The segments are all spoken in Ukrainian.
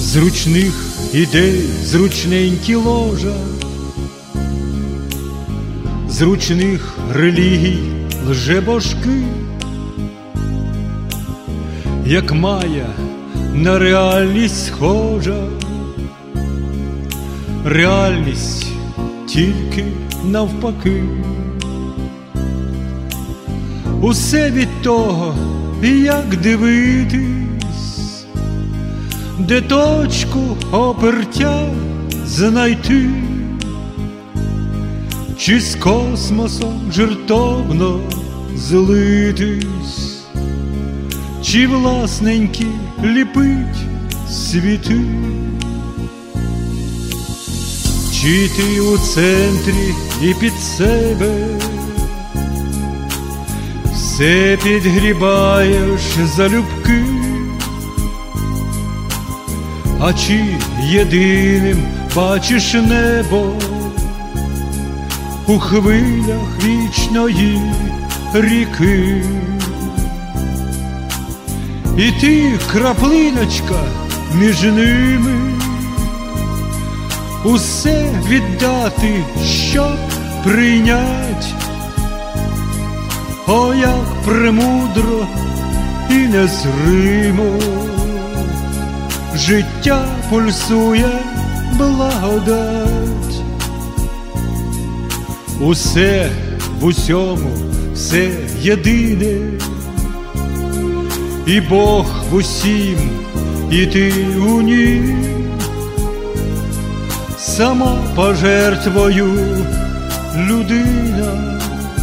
зручних ідей, зручненькі ложа, зручних релігій лжебожки, як мая на реальність схожа, реальність тільки навпаки. Усе від того, як дивитись, де точку опертя знайти, чи з космосом жертовно злитись, чи власненькі ліпить світи, чи ти у центрі і під себе все підгрібаєш залюбки, а чи єдиним бачиш небо у хвилях вічної ріки, і ти краплиночка між ними, усе віддати, щоб прийнять. О, як премудро і незримо життя пульсує благодать. Усе в усьому, все єдине, і Бог в усім, і ти у нім, сама пожертвою людина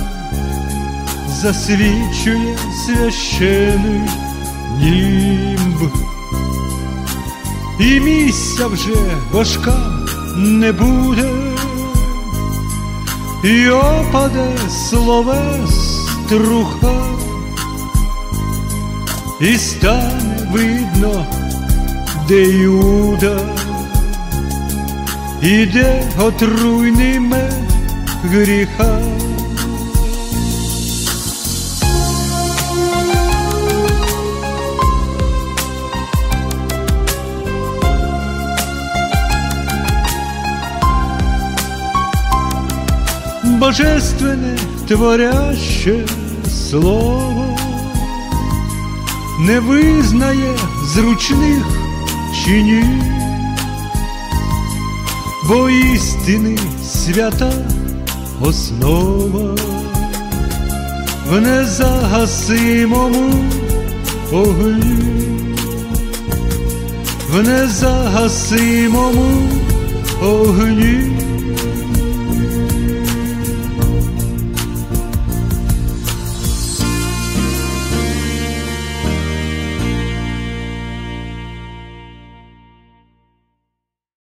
засвічує священий німб, і місця вже божкам не буде, і опаде словес труха, і стане видно, де Юда, і де отруйний мед гріха. Божественне творяще слово не визнає зручних чинів, бо істини свята основа в незагасимому огні, в незагасимому огні.